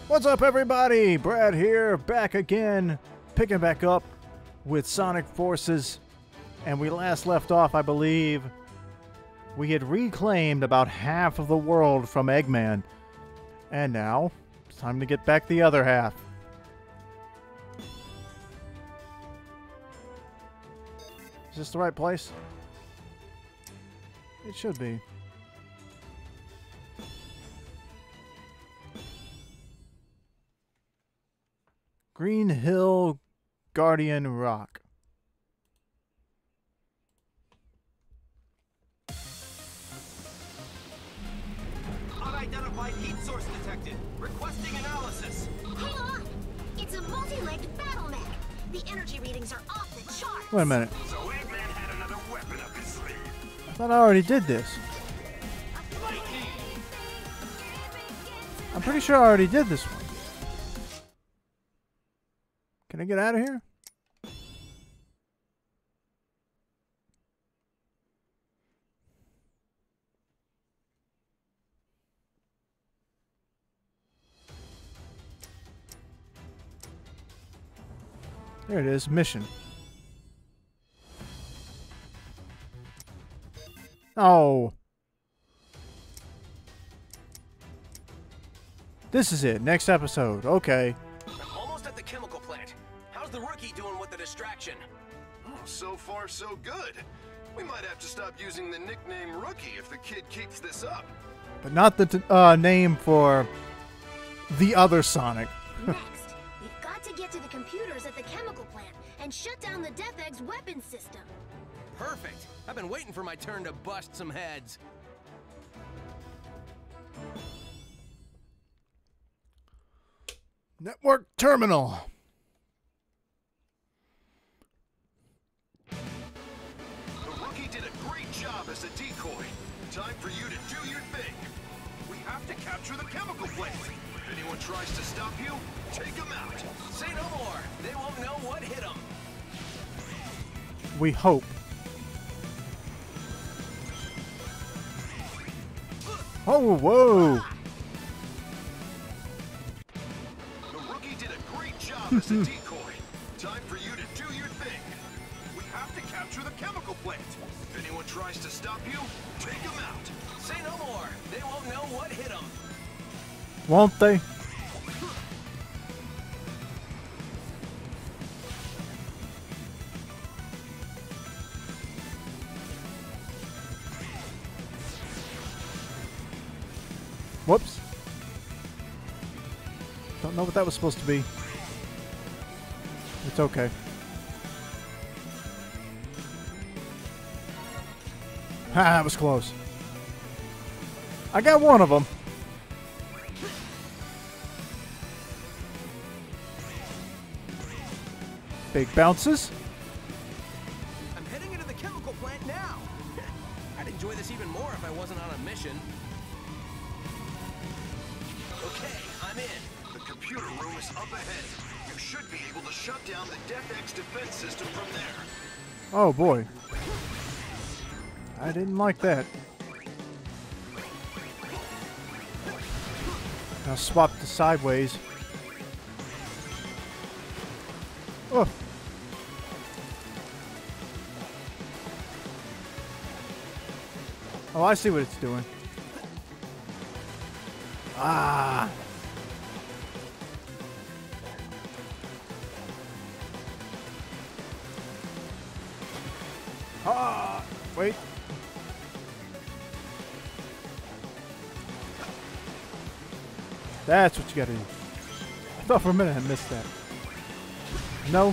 What's up, everybody? Brad here, back again, picking back up with Sonic Forces. And we last left off, I believe, we had reclaimed about half of the world from Eggman. And now, it's time to get back the other half. Is this the right place? It should be. Green Hill Guardian Rock. Unidentified heat source detected. Requesting analysis. Hang on! It's a multi-legged battle mech. The energy readings are off the charts. Wait a minute. So Eggman had another weapon up his sleeve. I thought I already did this. Lightning! I'm pretty sure I already did this one. Can I get out of here? There it is, mission. Oh. This is it, next episode, okay. Almost at the chemical plant. How's the rookie doing with the distraction? Oh, so far so good. We might have to stop using the nickname Rookie if the kid keeps this up. But not the name for the other Sonic. Next, we've got to get to the computers at the chemical plant and shut down the Death Egg's weapon system. Perfect. I've been waiting for my turn to bust some heads. Network terminal. The Rookie did a great job as a decoy. Time for you to do your thing. We have to capture the chemical plant. If anyone tries to stop you, take them out. Say no more. They won't know what hit them. We hope. Oh, whoa. The Rookie did a great job as a decoy. Time for you to do your thing. We have to capture the chemical plant. If anyone tries to stop you, take them out. Say no more. They won't know what hit them. Won't they? Whoops. Don't know what that was supposed to be. It's okay. Ha, that was close. I got one of them. Big bounces. I'm heading into the chemical plant now. I'd enjoy this even more if I wasn't on a mission. Okay, I'm in. The computer room is up ahead. You should be able to shut down the Death Egg's defense system from there. Oh boy. I didn't like that. Now swap to sideways. Oh. Oh, I see what it's doing. Ah. Ah. Wait. That's what you gotta do. I thought for a minute I missed that. No.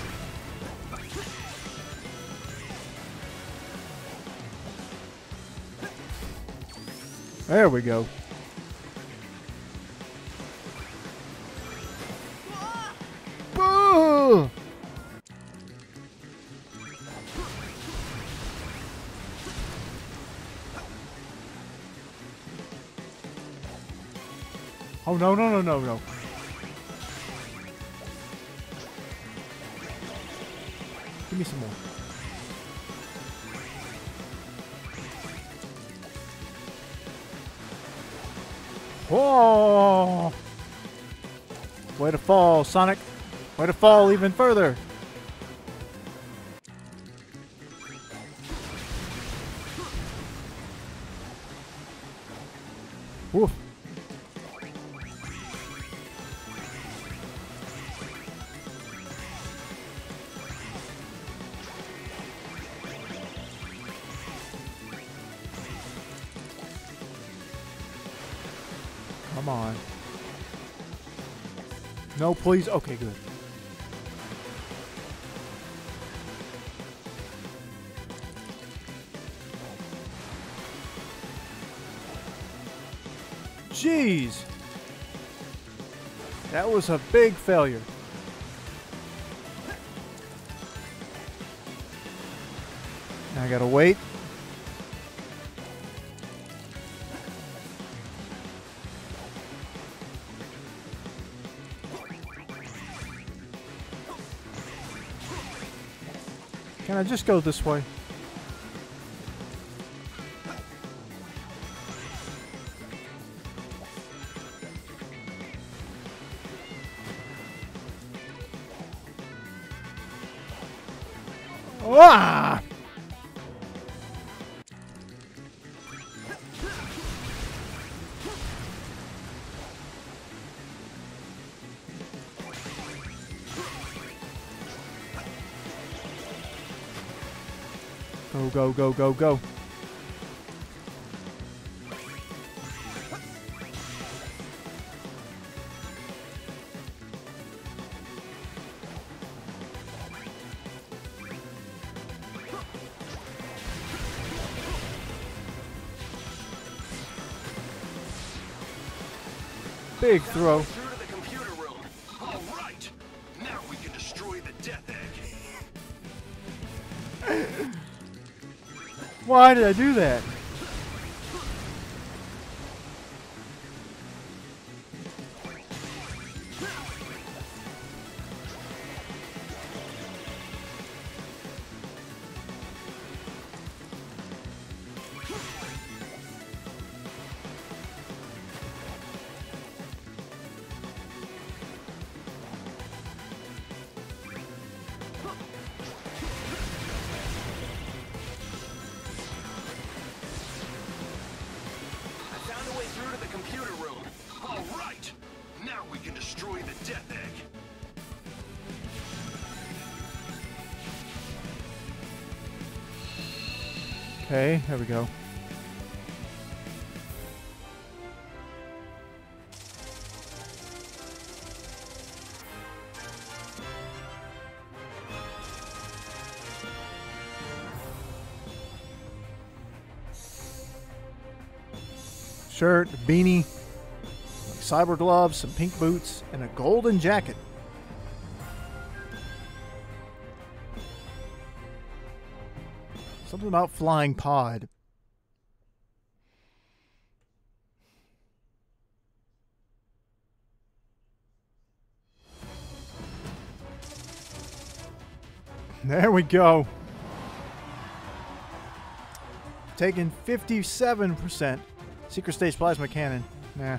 There we go. Boo! Oh, no, no, no, no, no. Give me some more. Oh! Way to fall, Sonic. Way to fall even further. Woof. Come on. No, please. Okay, good. Jeez. That was a big failure. Now I gotta wait. Can I just go this way? Ah! Go, go, go, go, go. Big throw. Through to the computer room. All right. Now we can destroy the Death Egg. Why did I do that? Through to the computer room. All right. Now we can destroy the Death Egg. Okay, there we go. Shirt, beanie, cyber gloves, some pink boots, and a golden jacket. Something about flying pod. There we go. Taking 57%. Secret stage plasma cannon. Nah.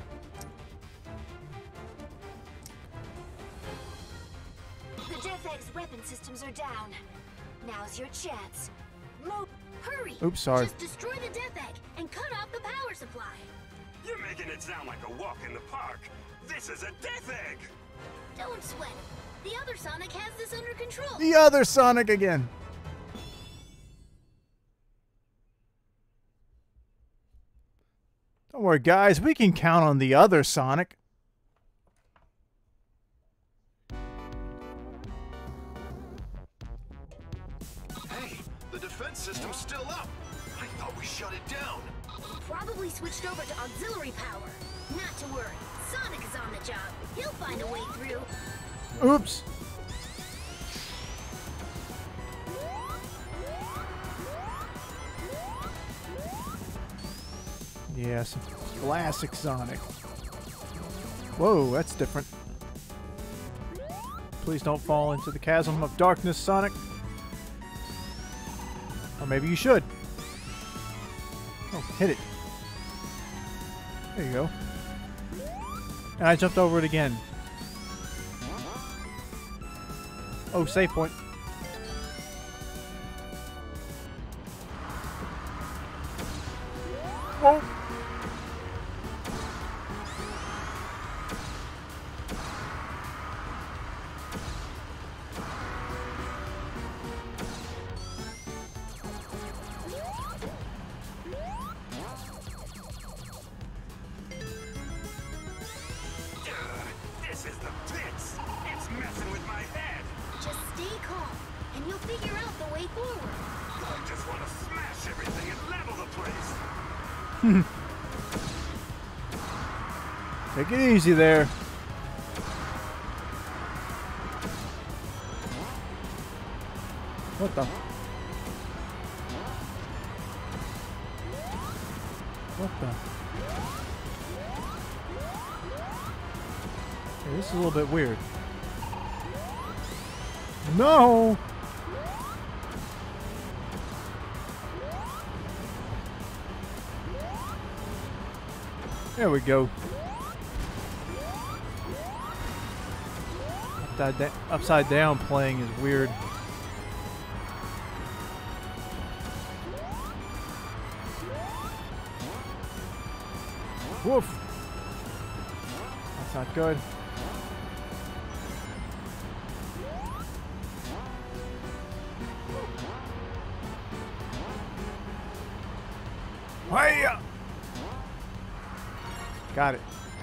The Death Egg's weapon systems are down. Now's your chance. Move. Hurry. Oops, sorry. Just destroy the Death Egg and cut off the power supply. You're making it sound like a walk in the park. This is a Death Egg. Don't sweat it. The other Sonic has this under control. The other Sonic again. Don't worry, guys. We can count on the other Sonic. Hey, the defense system's still up. I thought we shut it down. Probably switched over to auxiliary power. Not to worry. Sonic is on the job. He'll find a way through. Oops. Yes, classic Sonic. Whoa, that's different. Please don't fall into the chasm of darkness, Sonic. Or maybe you should. Oh, hit it. There you go. And I jumped over it again. Oh, save point. Whoa. This is the pits. It's messing with my head. Just stay calm, and you'll figure out the way forward. I just want to smash everything and level the place. Take it easy there. What the? What the? Okay, this is a little bit weird. No! There we go. Upside down playing is weird. Woof! That's not good. Hiya! Got it.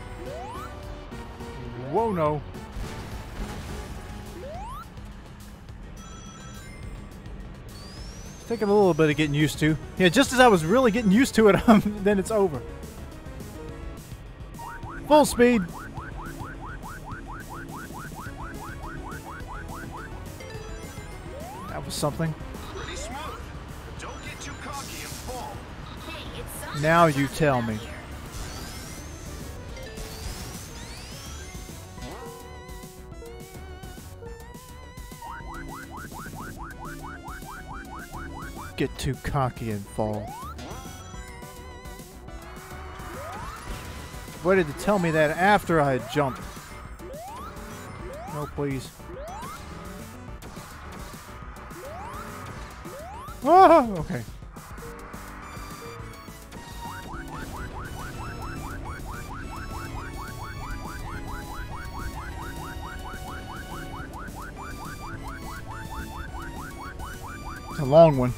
Whoa, no. It's taking a little bit of getting used to. Yeah, just as I was really getting used to it, then it's over. Full speed. That was something. Pretty smooth. Don't get too cocky and fall. Hey, it's Sonic Now who's you talking tell about me. here. Get too cocky and fall. Why did it tell me that after I had jumped? No, please. Oh, okay. It's a long one.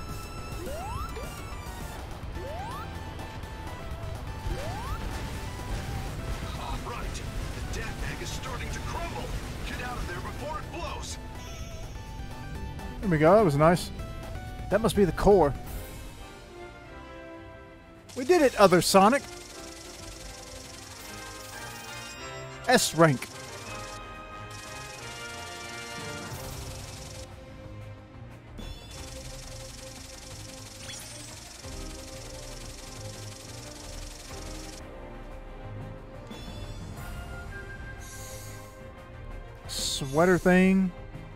All right. The death egg is starting to crumble. Get out of there before it blows. There we go. That was nice. That must be the core. We did it, other Sonic. S rank. Sweater thing.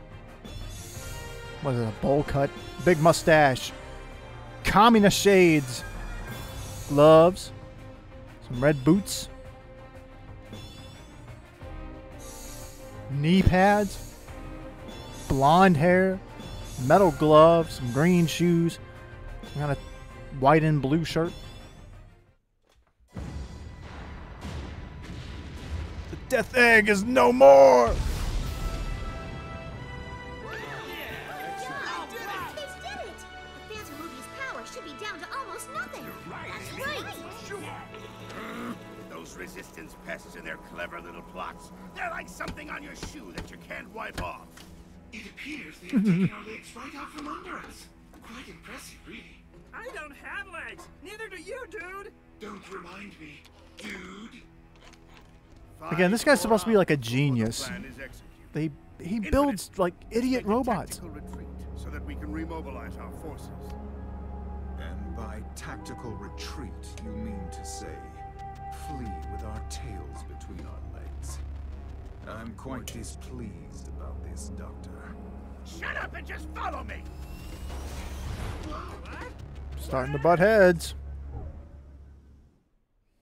What is it, a bowl cut? Big mustache. Communist shades. Gloves. Some red boots. Knee pads. Blonde hair. Metal gloves. Some green shoes. Some kind of white and blue shirt. The death egg is no more! They did it! The Phantom Movie's power should be down to almost nothing. That's right. Those resistance pests and their clever little plots. They're like something on your shoe that you can't wipe off. It appears they have taken our legs right out from under us. Quite impressive, really. I don't have legs. Neither do you, dude. Don't remind me, dude. Again, this guy's supposed to be like a genius. Plan is executed. He builds like idiot Take a robots. tactical retreat so that we can remobilize our forces. And by tactical retreat, you mean to say flee with our tails between our legs. I'm quite displeased about this, Doctor. Shut up and just follow me! Starting to butt heads.